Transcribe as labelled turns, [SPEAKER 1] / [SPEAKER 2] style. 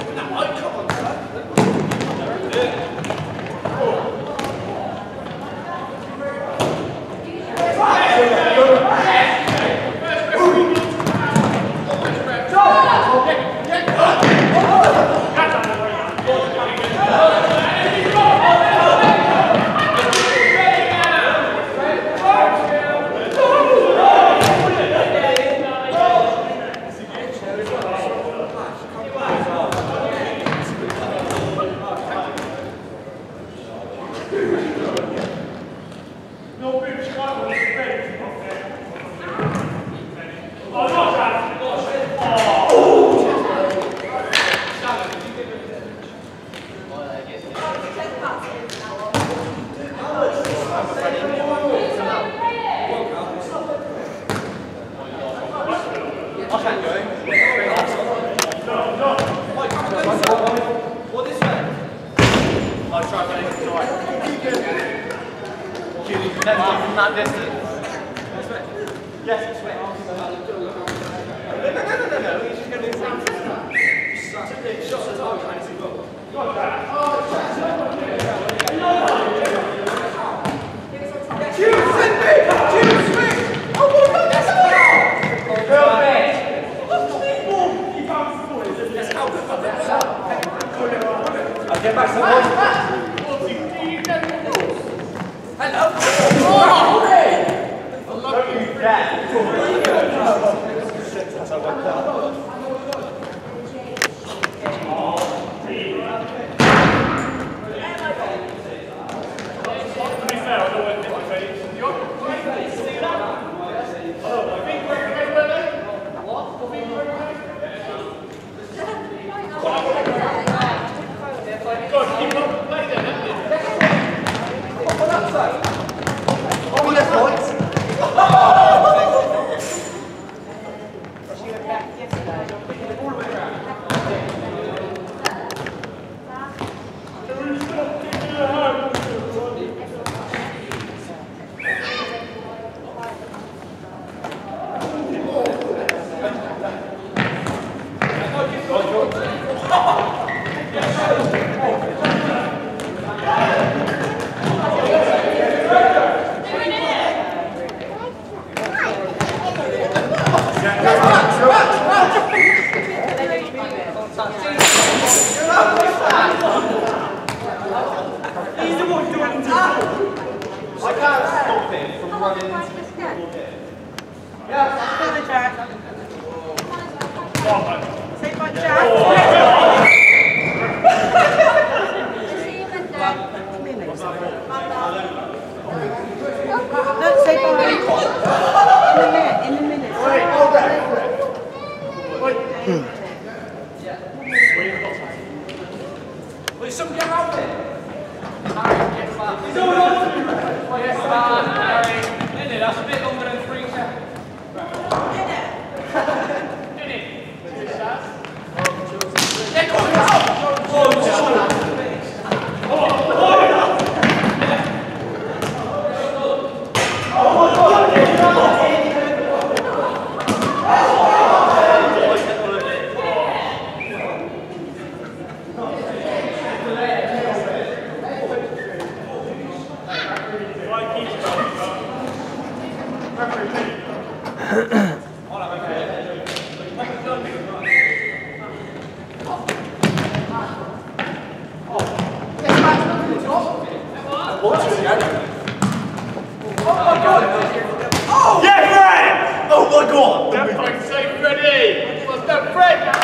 [SPEAKER 1] Not distance. Yes, it's no. He's just going to do something. Shots at target, and it's involved. I'll get back to the hello. I can't stop him from running into the ball here. Yeah, still the Jack. Take my Jack. Let's say bye. In a minute. Wait, hold that. Wait. Will someone get out there? He's all on! Yes, Harry. In it, that's a bit longer than 3 seconds. In it. 2 shots. Yeah, go on!
[SPEAKER 2] Oh my god! Don't say Freddie! What's that, Fred?